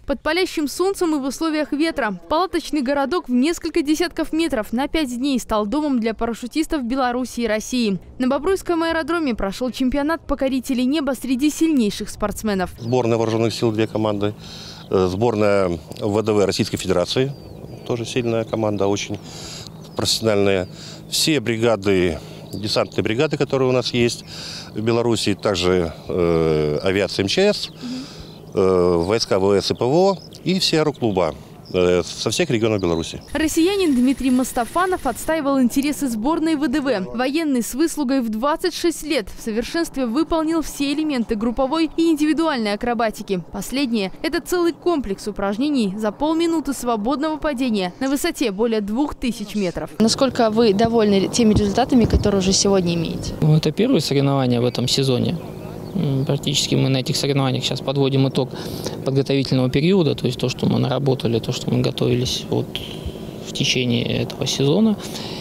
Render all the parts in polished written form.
Под палящим солнцем и в условиях ветра палаточный городок в несколько десятков метров на 5 дней стал домом для парашютистов Беларуси и России. На Бобруйском аэродроме прошел чемпионат покорителей неба среди сильнейших спортсменов. Сборная вооруженных сил 2 команды, сборная ВДВ Российской Федерации, тоже сильная команда, очень профессиональная. Все бригады, десантные бригады, которые у нас есть в Беларуси, также авиация МЧС, войска ВВС и ПВО и все аэроклуба со всех регионов Беларуси. Россиянин Дмитрий Мостафанов отстаивал интересы сборной ВДВ. Военный с выслугой в 26 лет в совершенстве выполнил все элементы групповой и индивидуальной акробатики. Последнее – это целый комплекс упражнений за полминуты свободного падения на высоте более 2000 метров. Насколько вы довольны теми результатами, которые уже сегодня имеете? Это первые соревнования в этом сезоне. Практически мы на этих соревнованиях сейчас подводим итог подготовительного периода, то есть то, что мы наработали, то, что мы готовились в течение этого сезона.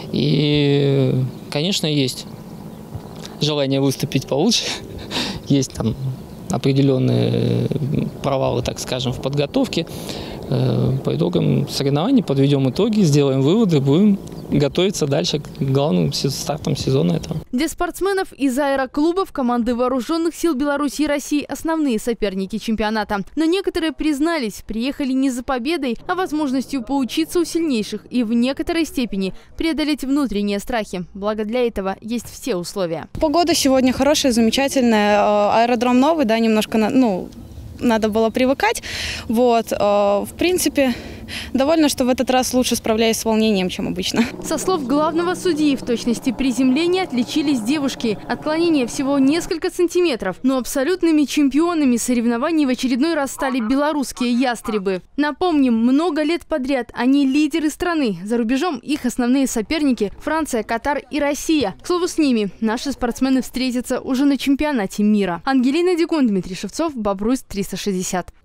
И, конечно, есть желание выступить получше, есть там определенные провалы, так скажем, в подготовке. По итогам соревнований подведем итоги, сделаем выводы, будем готовиться дальше к главным стартам сезона этого. Для спортсменов из аэроклубов команды вооруженных сил Беларуси и России основные соперники чемпионата. Но некоторые признались, приехали не за победой, а возможностью поучиться у сильнейших и в некоторой степени преодолеть внутренние страхи. Благо для этого есть все условия. Погода сегодня хорошая, замечательная. Аэродром новый, да, немножко, надо было привыкать. Вот, в принципе, довольна, что в этот раз лучше справляюсь с волнением, чем обычно. Со слов главного судьи, в точности приземления отличились девушки. Отклонение всего несколько сантиметров. Но абсолютными чемпионами соревнований в очередной раз стали белорусские ястребы. Напомним, много лет подряд они лидеры страны. За рубежом их основные соперники – Франция, Катар и Россия. К слову, с ними наши спортсмены встретятся уже на чемпионате мира. Ангелина Дикун, Дмитрий Шевцов, Бобруйск 360.